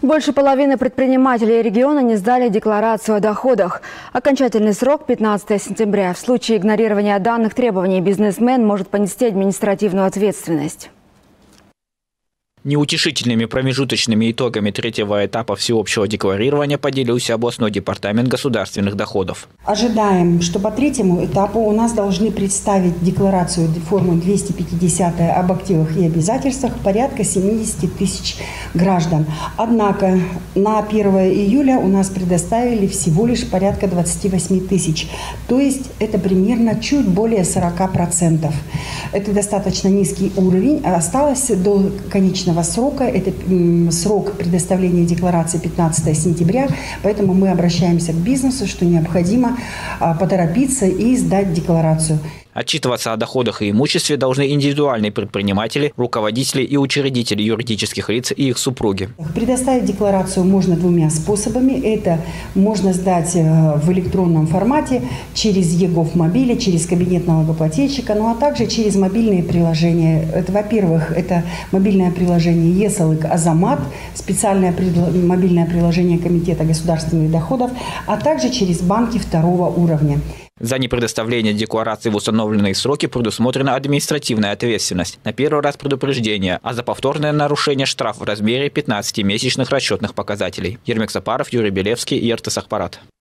Больше половины предпринимателей региона не сдали декларацию о доходах. Окончательный срок – 15 сентября. В случае игнорирования данных требований бизнесмен может понести административную ответственность. Неутешительными промежуточными итогами третьего этапа всеобщего декларирования поделился областной департамент государственных доходов. Ожидаем, что по третьему этапу у нас должны представить декларацию формы 250 об активах и обязательствах порядка 70 тысяч граждан. Однако на 1 июля у нас предоставили всего лишь порядка 28 тысяч. То есть это примерно чуть более 40%. Это достаточно низкий уровень. Осталось до конечного срока, это срок предоставления декларации 15 сентября, поэтому мы обращаемся к бизнесу, что необходимо поторопиться и сдать декларацию. Отчитываться о доходах и имуществе должны индивидуальные предприниматели, руководители и учредители юридических лиц и их супруги. Предоставить декларацию можно двумя способами. Это можно сдать в электронном формате через ЕГОВ мобиле, через кабинет налогоплательщика, ну а также через мобильные приложения. Это, во-первых, это мобильное приложение ЕСЛК Азамат, специальное мобильное приложение Комитета государственных доходов, а также через банки второго уровня. За непредоставление декларации в установленные сроки предусмотрена административная ответственность. На первый раз предупреждение, а за повторное нарушение штраф в размере 15 месячных расчетных показателей. Ермек Сапаров, Юрий Белевский и Артас Ахпарат.